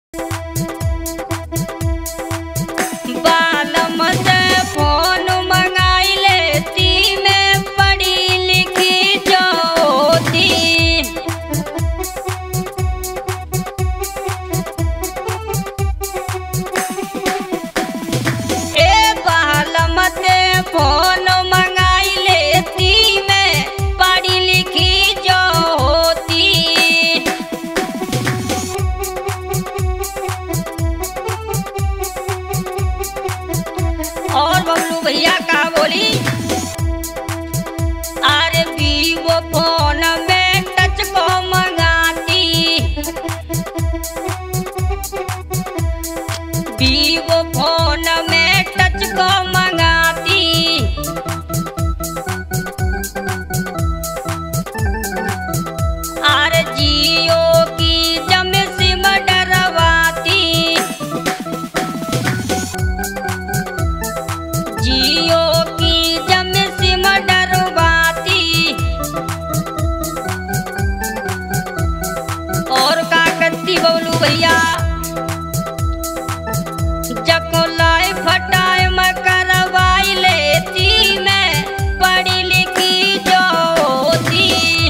बालम से फोन मंगाई लेती मैं पढ़ी लिखी जो होती। ए बालम से फोन मंगाई लेती मैं पढ़ी लिखी जो होती। और बबलू भैया का बोली, अरे वीवो फोन में टच को मंगाती, वीवो फोन में टच को मंगाती। अरे जियो की जम सिम डरवाती, जियो की जम सिम डरवाती। और का करती बबलू भैया, जको लाइफ टाइम करवाई लेती मैं पढ़ी लिखी जो होती।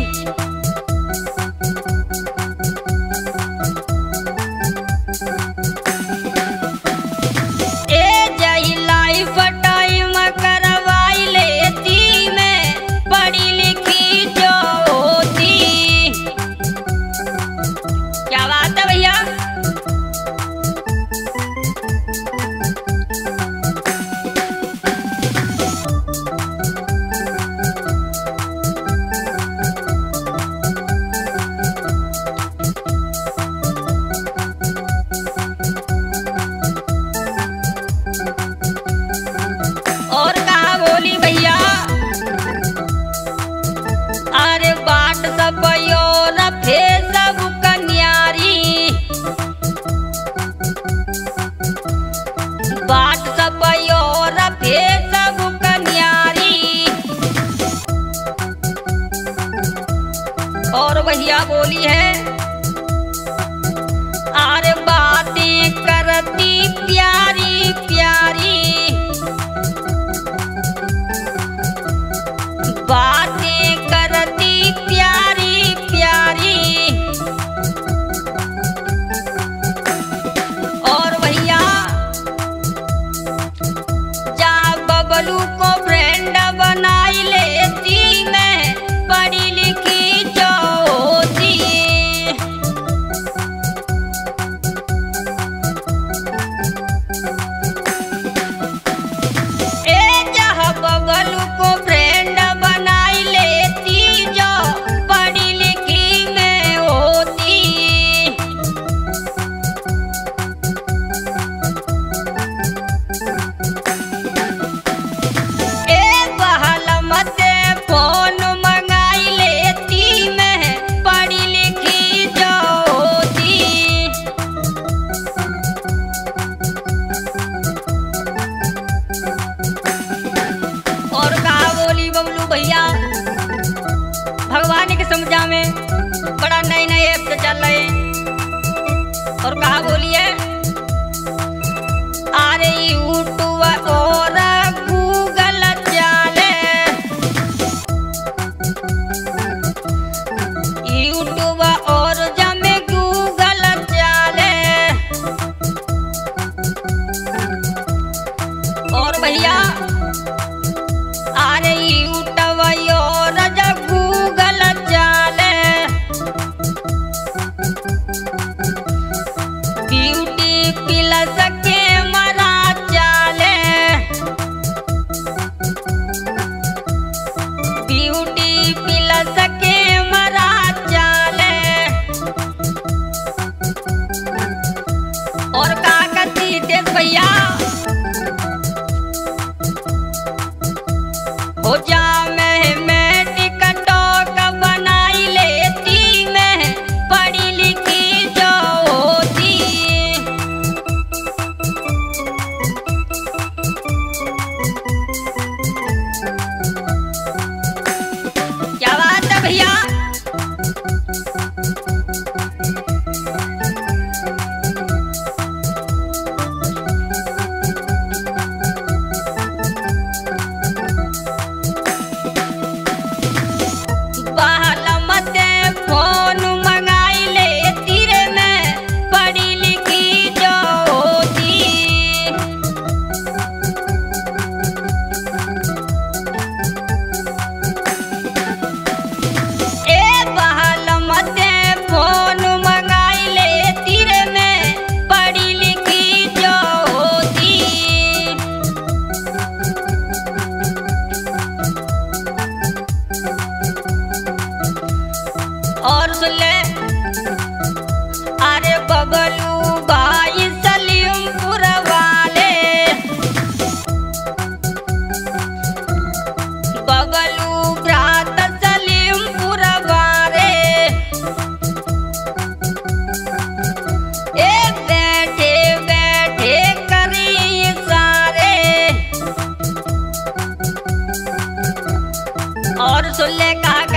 ए जही लाइफ टाइम करवाई लेती मैं पढ़ी लिखी जो होती। क्या बात है भैया। और कहा बोली भैया, अरे बाट सब और फेसबुक न्यारी, बाट सब और फेसबुक न्यारी। और भैया बोली है, अरे बातें करती प्यारी प्यारी, बातें करती प्यारी प्यारी। और भैया जहाँ बबलू को फ्रेंड बनाई लेती मैं पढ़ी लिखी जो होती। ए जहाँ बबलू को फ्रेंड बनाई लेती जो पढ़ी लिखी मैं होती। ए बहलम से फोन मंगाई लेती मैं पढ़ी लिखी जो होती। और कहा बोली बबलू भैया, भगवान के समझा में बड़ा नए नए ऐप चल रहे। और कहा बोली है, अरे यूट्यूब और गूगल चले, यूट्यूब और जमे गूगल चले। और भैया अरे यूट्यूब और जब गूगल चले, अरे बबलू भाई सलीमपुर वाले, बबलू भ्रात सलीमपुर वाले, बैठे बैठे करी सारे। और सुन ले कहा